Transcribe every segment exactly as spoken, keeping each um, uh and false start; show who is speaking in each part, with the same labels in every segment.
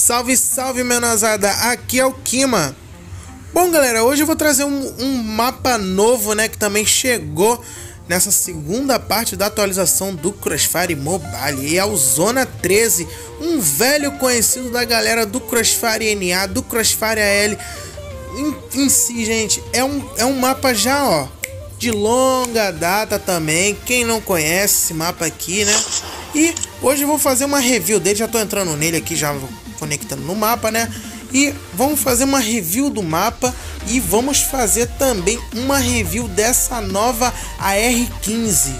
Speaker 1: Salve, salve, menozada, aqui é o Kima. Bom, galera, hoje eu vou trazer um, um mapa novo, né, que também chegou nessa segunda parte da atualização do Crossfire Mobile. E é o Zona treze, um velho conhecido da galera do Crossfire N A, do Crossfire A L. Em, em si, gente, é um, é um mapa já, ó, de longa data também. Quem não conhece esse mapa aqui, né? E hoje eu vou fazer uma review dele, já tô entrando nele aqui, já conectando no mapa, né? E vamos fazer uma review do mapa e vamos fazer também uma review dessa nova A R quinze.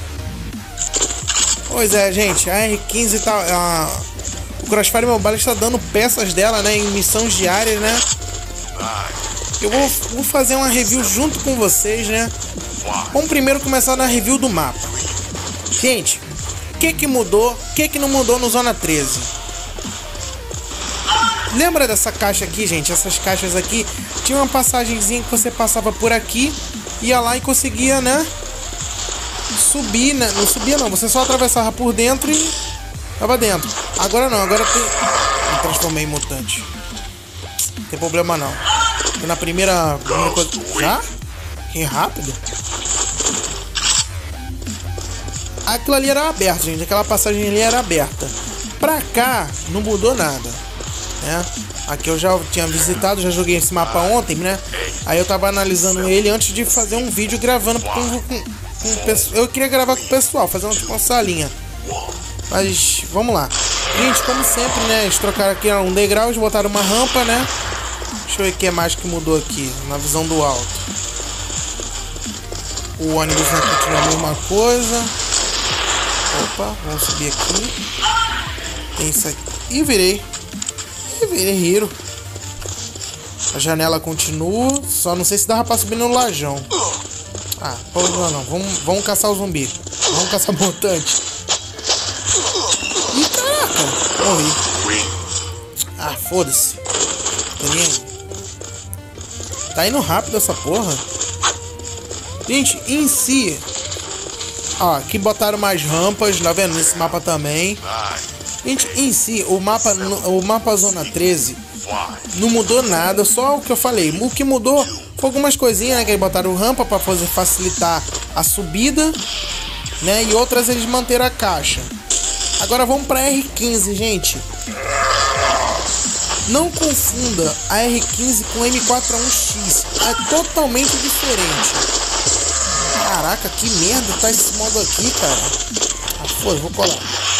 Speaker 1: Pois é, gente, a R quinze tá... A, o Crossfire Mobile está dando peças dela, né, em missões diárias, né? Eu vou, vou fazer uma review junto com vocês, né? Vamos primeiro começar na review do mapa. Gente, o que que mudou, o que que não mudou no Zona treze? Lembra dessa caixa aqui, gente? Essas caixas aqui, tinha uma passagenzinha que você passava por aqui, ia lá e conseguia, né, subir, né? Não subia não, você só atravessava por dentro e tava dentro. Agora não, agora tem... Me transformei em mutante. Não tem problema não. Porque na primeira, primeira coisa... Já? Que rápido. Aquilo ali era aberto, gente. Aquela passagem ali era aberta. Pra cá, não mudou nada, né? Aqui eu já tinha visitado, já joguei esse mapa ontem, né? Aí eu tava analisando ele antes de fazer um vídeo gravando com, com, com, com eu queria gravar com o pessoal, fazer uma, tipo, uma salinha. Mas vamos lá. Gente, como sempre, né? Eles trocaram aqui um degrau, eles botaram uma rampa, né? Deixa eu ver o que é mais que mudou aqui na visão do alto. O ônibus vai continuar a mesma coisa. Opa, vamos subir aqui. Tem isso aqui. Ih, virei. Ih, virei Hiro. A janela continua. Só não sei se dava pra subir no lajão. Ah, problema não. Vamos, vamos caçar o zumbi. Vamos caçar o mutante. Ih, caraca. Morri. Ah, foda-se. Tô nem aí. Tá indo rápido essa porra. Gente, em si... Ó, aqui botaram mais rampas, tá vendo? Nesse mapa também. Gente, em si, o mapa, o mapa Zona treze não mudou nada, só o que eu falei. O que mudou foi algumas coisinhas, né? Que eles botaram rampa para fazer facilitar a subida, né? E outras eles manteram a caixa. Agora vamos para R quinze, gente. Não confunda a R quinze com o M quatro A um X. É totalmente diferente. Caraca, que merda tá esse modo aqui, cara. Ah, foi, vou colar.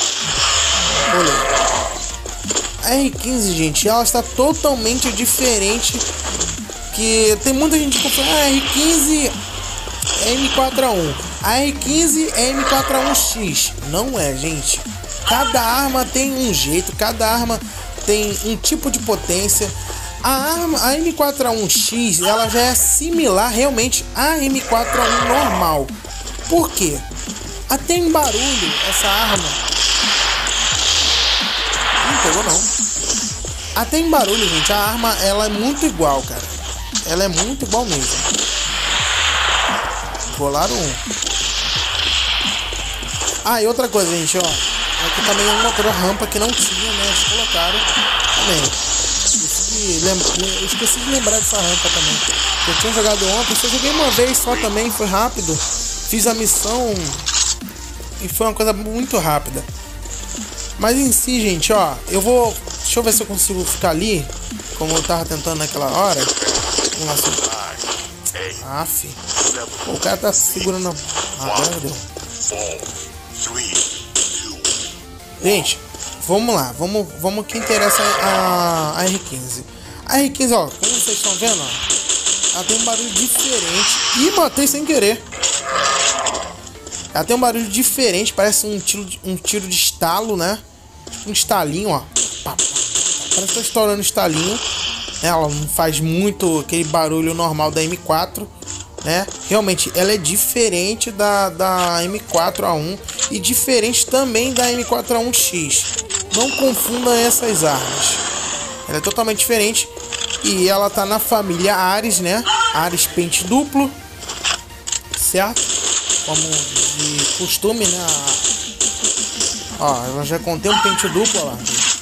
Speaker 1: Colei. A R quinze, gente, ela está totalmente diferente. Que tem muita gente que confunda. Ah, a R quinze é M quatro A um. A R quinze é M quatro A um X. Não é, gente. Cada arma tem um jeito, cada arma tem um tipo de potência. A arma, a M quatro A um X, ela já é similar realmente à M quatro A um normal. Por quê? Até em barulho, essa arma... Não pegou não. Até em barulho, gente, a arma, ela é muito igual, cara. Ela é muito igual mesmo. Colaram um. Ah, e outra coisa, gente, ó. Aqui também é uma outra rampa que não tinha, né? Eles colocaram também. Eu esqueci de lembrar dessa rampa também. Eu tinha jogado ontem, só joguei uma vez só também, foi rápido. Fiz a missão e foi uma coisa muito rápida. Mas em si, gente, ó, eu vou... Deixa eu ver se eu consigo ficar ali, como eu tava tentando naquela hora. Vamos lá. Aff. O cara tá segurando... Ah, agora deu. Gente, vamos lá, vamos, vamos que interessa a, a R quinze. A R quinze, ó, como vocês estão vendo, ó, ela tem um barulho diferente. Ih, matei sem querer. Ela tem um barulho diferente, parece um tiro de, um tiro de estalo, né? Um estalinho, ó. Pá, pá, pá. Parece que tá estourando estalinho. Ela não faz muito aquele barulho normal da M quatro, né? Realmente, ela é diferente da, da M quatro A um e diferente também da M quatro A um X. Não confunda essas armas. Ela é totalmente diferente. E ela tá na família Ares, né? Ares pente duplo. Certo? Como de costume, né? Ó, eu já contei um pente duplo, ó lá.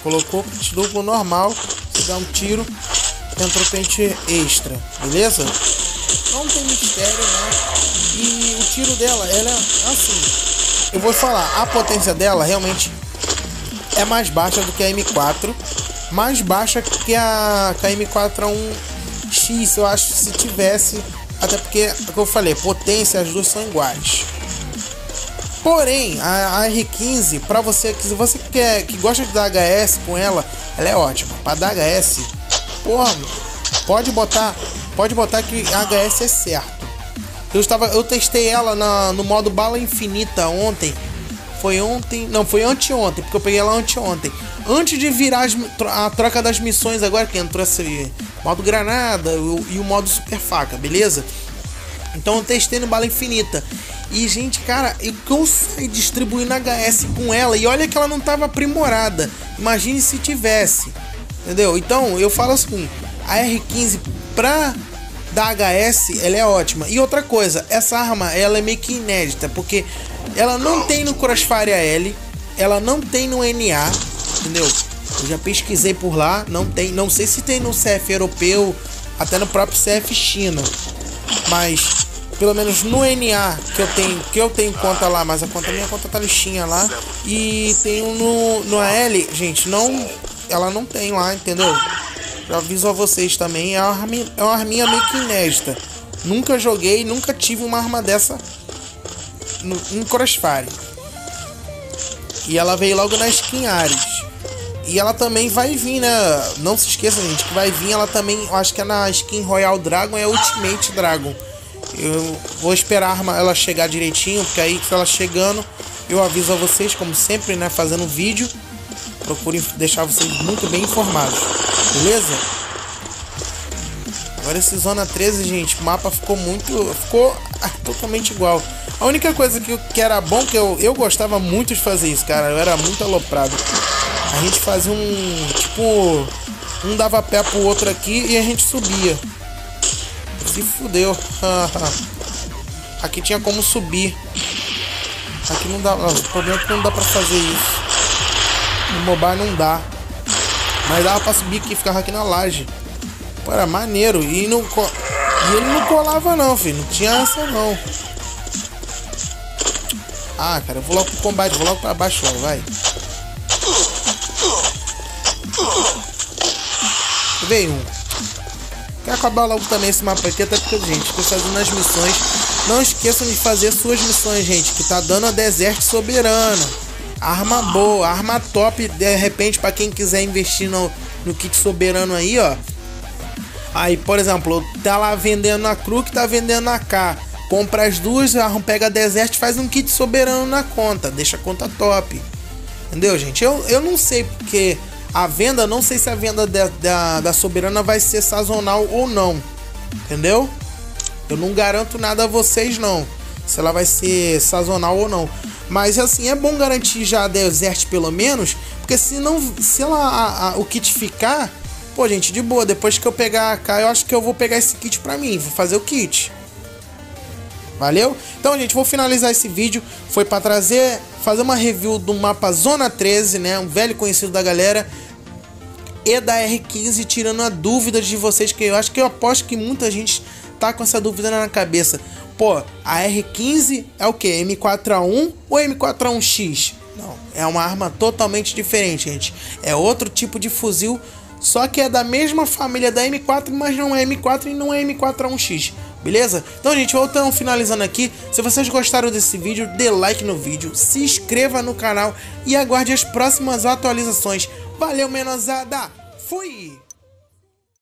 Speaker 1: Colocou pente duplo normal, você dá um tiro, entra o pente extra, beleza? Não tem mistério, não. E o tiro dela, ela é assim, eu vou falar, a potência dela realmente é mais baixa do que a M quatro, mais baixa que a, que a M quatro A um X, eu acho, se tivesse, até porque, como eu falei, potência, as duas são iguais. Porém, a, a R quinze, para você, se você quer, que gosta de dar H S com ela, ela é ótima. Para dar H S, porra, pode botar, pode botar que a H S é certo. Eu estava, eu testei ela na, no modo bala infinita ontem. Foi ontem, não, foi anteontem, porque eu peguei ela anteontem. Antes de virar as, a troca das missões agora, que entrou esse modo granada e o modo super faca, beleza? Então eu testei no bala infinita. E, gente, cara, eu, eu saí distribuindo H S com ela. E olha que ela não tava aprimorada. Imagine se tivesse. Entendeu? Então, eu falo assim, a R quinze pra dar H S, ela é ótima. E outra coisa, essa arma, ela é meio que inédita. Porque ela não tem no Crossfire A L. Ela não tem no N A. Entendeu? Eu já pesquisei por lá. Não tem. Não sei se tem no C F europeu. Até no próprio C F China. Mas pelo menos no N A que eu tenho, que eu tenho conta lá, mas a conta minha conta tá listinha lá. E tenho no, no A L, gente, não, ela não tem lá, entendeu? Já aviso a vocês também, é uma arminha, é uma arminha meio que inédita. Nunca joguei, nunca tive uma arma dessa no, em Crossfire. E ela veio logo na skin Ares. E ela também vai vir, né? Não se esqueça, gente, que vai vir ela também, eu acho que é na skin Royal Dragon, é Ultimate Dragon. Eu vou esperar a arma ela chegar direitinho, porque aí, ela chegando, eu aviso a vocês, como sempre, né? Fazendo vídeo. Procure deixar vocês muito bem informados, beleza? Agora esse Zona treze, gente, o mapa ficou muito... Ficou totalmente igual. A única coisa que, que era bom, que eu, eu gostava muito de fazer isso, cara. Eu era muito aloprado. A gente fazia um... Tipo... Um dava pé pro outro aqui e a gente subia. Se fudeu. Aqui tinha como subir. Aqui não dá. O problema é que não dá pra fazer isso. No mobile não dá. Mas dava pra subir aqui, ficava aqui na laje. Pô, era maneiro. E, não, e ele não colava não, filho. Não tinha essa não. Ah, cara, eu vou logo pro combate. Vou logo pra baixo, logo, vai. Veio um. Quero acabar logo também esse mapa aqui, até porque, gente, estou fazendo as missões. Não esqueçam de fazer suas missões, gente, que tá dando a Desert Soberano. Arma boa, arma top, de repente, para quem quiser investir no, no kit soberano aí, ó. Aí, por exemplo, tá lá vendendo a Cru, que tá vendendo a K. Compra as duas, pega a Desert, faz um kit soberano na conta. Deixa a conta top. Entendeu, gente? Eu, eu não sei porque... A venda, não sei se a venda da, da, da Soberana vai ser sazonal ou não. Entendeu? Eu não garanto nada a vocês, não. Se ela vai ser sazonal ou não. Mas, assim, é bom garantir já a Desert, pelo menos. Porque se não... Se ela, a, a, o kit ficar... Pô, gente, de boa. Depois que eu pegar a K, eu acho que eu vou pegar esse kit pra mim. Vou fazer o kit. Valeu? Então, gente, vou finalizar esse vídeo. Foi pra trazer... Fazer uma review do mapa Zona treze, né? Um velho conhecido da galera. E da R quinze, tirando a dúvida de vocês, que eu acho que eu aposto que muita gente tá com essa dúvida na cabeça. Pô, a R quinze é o que? M quatro A um ou M quatro A um X? Não, é uma arma totalmente diferente, gente. É outro tipo de fuzil, só que é da mesma família da M quatro, mas não é M quatro e não é M quatro A um X. Beleza? Então, gente, voltando finalizando aqui. Se vocês gostaram desse vídeo, dê like no vídeo, se inscreva no canal e aguarde as próximas atualizações. Valeu, menosada! Fui!